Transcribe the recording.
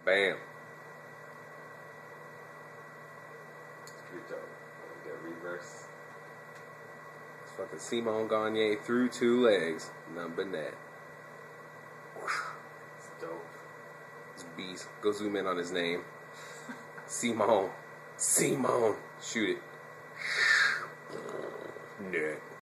Bam. It's pretty dope. That reverse. It's fucking Simon Gagne through 2 legs. Nothing but net. It's dope. It's beast. Go zoom in on his name. Simon. Simon. Shoot it. Net.